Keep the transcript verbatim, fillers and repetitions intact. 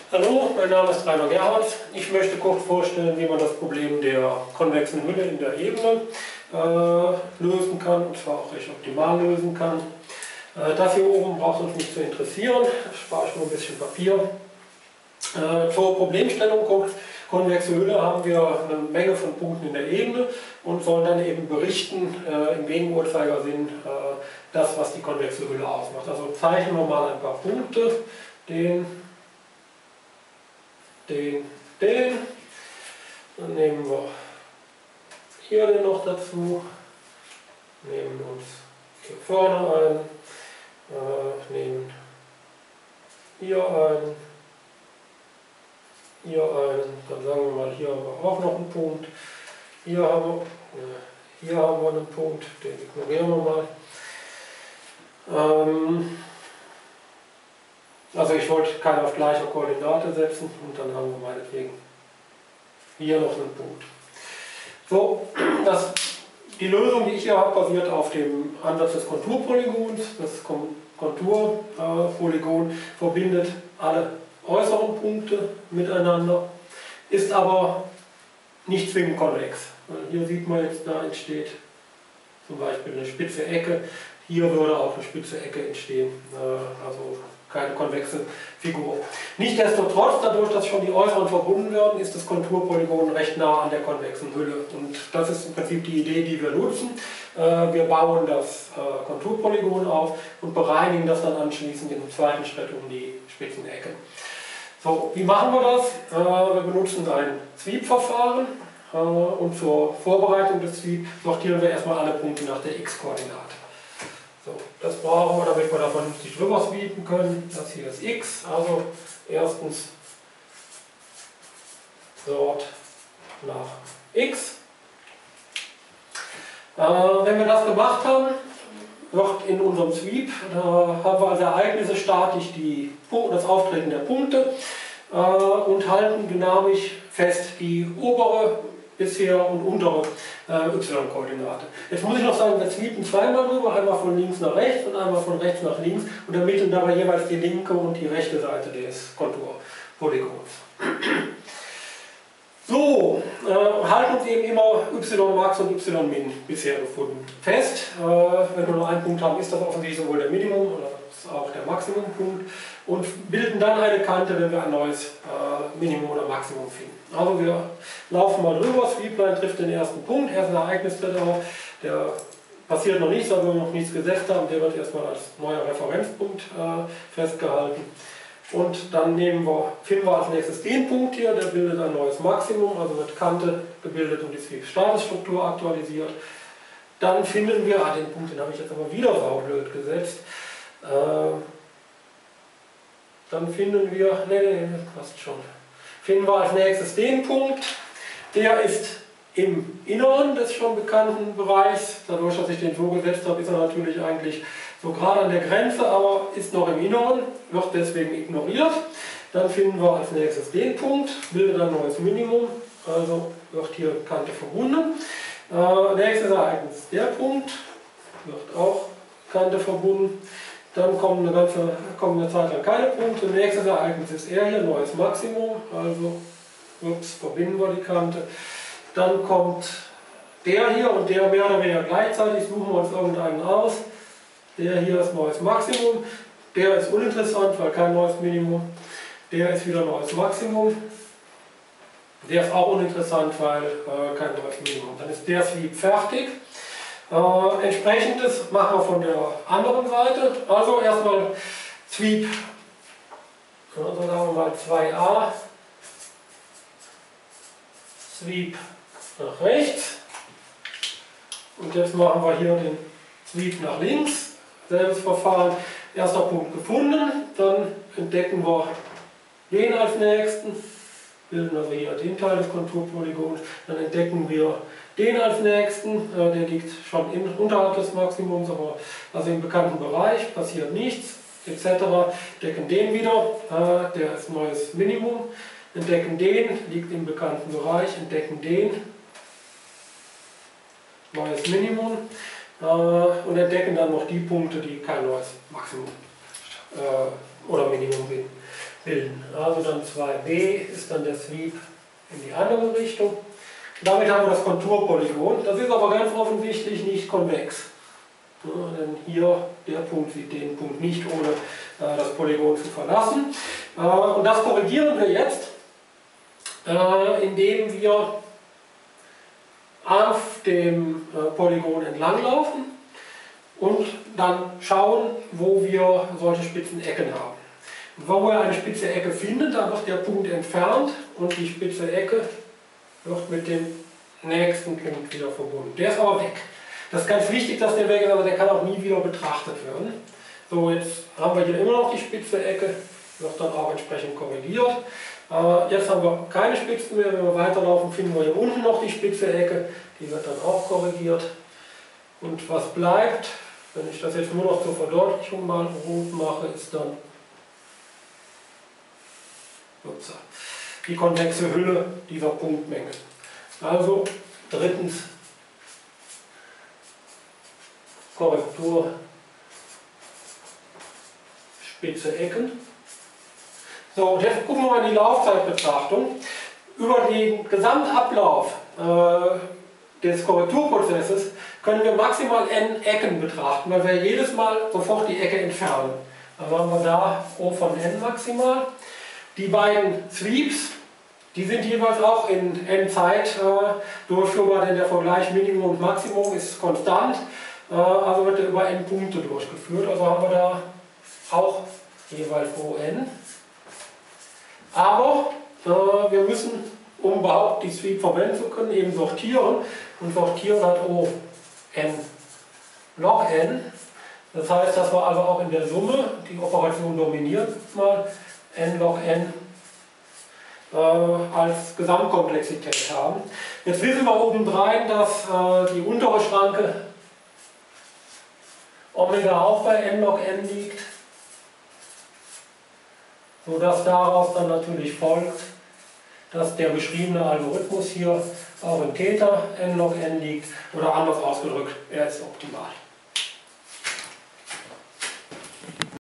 Hallo, mein Name ist Rainer Gerhardt. Ich möchte kurz vorstellen, wie man das Problem der konvexen Hülle in der Ebene äh, lösen kann, und zwar auch recht optimal lösen kann. Äh, das hier oben braucht uns nicht zu interessieren, da spare ich nur ein bisschen Papier. Äh, zur Problemstellung konvexe Hülle haben wir eine Menge von Punkten in der Ebene und sollen dann eben berichten, äh, im Gegenuhrzeigersinn, äh, das, was die konvexe Hülle ausmacht. Also zeichnen wir mal ein paar Punkte, den, den, den, dann nehmen wir hier den noch dazu, nehmen uns hier vorne ein, äh, nehmen hier ein, hier ein, dann sagen wir mal, hier haben wir auch noch einen Punkt, hier haben wir, ja, hier haben wir einen Punkt, den ignorieren wir mal. Ähm, also ich wollte keinen auf gleicher Koordinate setzen und dann haben wir meinetwegen hier noch einen Punkt. So, das, die Lösung, die ich hier habe, basiert auf dem Ansatz des Konturpolygons. Das Konturpolygon verbindet alle äußeren Punkte miteinander, ist aber nicht zwingend konvex. Hier sieht man jetzt, da entsteht zum Beispiel eine spitze Ecke, hier würde auch eine spitze Ecke entstehen, also keine konvexe Figur. Nichtsdestotrotz, dadurch, dass schon die äußeren verbunden werden, ist das Konturpolygon recht nah an der konvexen Hülle. Und das ist im Prinzip die Idee, die wir nutzen. Wir bauen das Konturpolygon auf und bereinigen das dann anschließend im zweiten Schritt um die spitzen Ecken. So, wie machen wir das? Wir benutzen ein Sweep-Verfahren und zur Vorbereitung des Sweep sortieren wir erstmal alle Punkte nach der x-Koordinate. So, das brauchen wir, damit wir da vernünftig drüber sweepen können. Das hier ist x, also erstens Sort nach x. Äh, wenn wir das gemacht haben, wird in unserem Sweep, da haben wir als Ereignisse statisch die, das Auftreten der Punkte äh, und halten dynamisch fest die obere bisher und untere äh, y-Koordinate. Jetzt muss ich noch sagen, wir sweepen zweimal drüber, einmal von links nach rechts und einmal von rechts nach links und ermitteln dabei jeweils die linke und die rechte Seite des Konturpolygons. So, äh, halten uns eben immer y-Max und y-Min bisher gefunden fest. Äh, wenn wir nur einen Punkt haben, ist das offensichtlich sowohl der Minimum oder auch der Maximumpunkt und bilden dann eine Kante, wenn wir ein neues äh, Minimum oder Maximum finden. Also wir laufen mal drüber, Sweepline trifft den ersten Punkt, erst ein Ereignis tritt auf, der passiert noch nichts, weil wir noch nichts gesetzt haben, der wird erstmal als neuer Referenzpunkt äh, festgehalten. Und dann nehmen wir, finden wir als nächstes den Punkt hier, der bildet ein neues Maximum, also wird Kante gebildet und die Sweep-Statusstruktur aktualisiert. Dann finden wir, ah, den Punkt, den habe ich jetzt aber wieder saublöd gesetzt, äh, dann finden wir, nee, nee, das passt schon, finden wir als nächstes den Punkt, der ist im Inneren des schon bekannten Bereichs, dadurch, dass ich den so gesetzt habe, ist er natürlich eigentlich so gerade an der Grenze, aber ist noch im Inneren, wird deswegen ignoriert. Dann finden wir als nächstes den Punkt, bildet ein neues Minimum, also wird hier Kante verbunden. Äh, nächstes Ereignis, der Punkt, wird auch Kante verbunden. Dann kommen eine, ganze, kommen eine Zeit lang keine Punkte. Nächstes Ereignis ist er hier, neues Maximum, also ups, verbinden wir die Kante. Dann kommt der hier und der mehr oder weniger gleichzeitig, suchen wir uns irgendeinen aus. Der hier ist neues Maximum, der ist uninteressant, weil kein neues Minimum. Der ist wieder neues Maximum. Der ist auch uninteressant, weil äh, kein neues Minimum. Dann ist der Sweep fertig. Äh, entsprechendes machen wir von der anderen Seite. Also erstmal Sweep, also sagen wir mal zwei a, Sweep nach rechts. Und jetzt machen wir hier den Sweep nach links. Selbes Verfahren, erster Punkt gefunden, dann entdecken wir den als nächsten, bilden also hier den Teil des Konturpolygons, dann entdecken wir den als nächsten, der liegt schon in, unterhalb des Maximums, aber also im bekannten Bereich, passiert nichts, et cetera. Entdecken den wieder, der ist neues Minimum, entdecken den, liegt im bekannten Bereich, entdecken den, neues Minimum. Und entdecken dann noch die Punkte, die kein neues Maximum äh, oder Minimum sind. bilden. Also dann zwei b ist dann der Sweep in die andere Richtung. Damit haben wir das Konturpolygon. Das ist aber ganz offensichtlich nicht konvex. Ja, denn hier der Punkt sieht den Punkt nicht, ohne äh, das Polygon zu verlassen. Äh, und das korrigieren wir jetzt, äh, indem wir auf dem äh, Polygon entlanglaufen und dann schauen, wo wir solche spitzen Ecken haben. Und wo wir eine spitze Ecke finden, dann wird der Punkt entfernt und die spitze Ecke wird mit dem nächsten Punkt wieder verbunden. Der ist aber weg. Das ist ganz wichtig, dass der weg ist, aber der kann auch nie wieder betrachtet werden. So, jetzt haben wir hier immer noch die spitze Ecke, wird dann auch entsprechend korrigiert. Äh, jetzt haben wir keine Spitzen mehr, wenn wir weiterlaufen, finden wir hier unten noch die spitze Ecke, die wird dann auch korrigiert. Und was bleibt, wenn ich das jetzt nur noch zur Verdeutlichung mal rot mache, ist dann die konvexe Hülle dieser Punktmenge. Also drittens Korrektur spitze Ecken. So, und jetzt gucken wir mal in die Laufzeitbetrachtung. Über den Gesamtablauf äh, des Korrekturprozesses können wir maximal n Ecken betrachten, weil wir jedes Mal sofort die Ecke entfernen. Also haben wir da O von n maximal. Die beiden Sweeps, die sind jeweils auch in n Zeit äh, durchführbar, denn der Vergleich Minimum und Maximum ist konstant, äh, also wird er über n Punkte durchgeführt. Also haben wir da auch jeweils O n. Aber äh, wir müssen, um überhaupt die Sweep verwenden zu können, eben sortieren. Und sortieren hat O n log n. Das heißt, dass wir also auch in der Summe, die Operation dominiert mal, n log n äh, als Gesamtkomplexität haben. Jetzt wissen wir obendrein, dass äh, die untere Schranke Omega auch bei n log n liegt, sodass daraus dann natürlich folgt, dass der beschriebene Algorithmus hier auch in Theta n log n liegt, oder anders ausgedrückt, er ist optimal.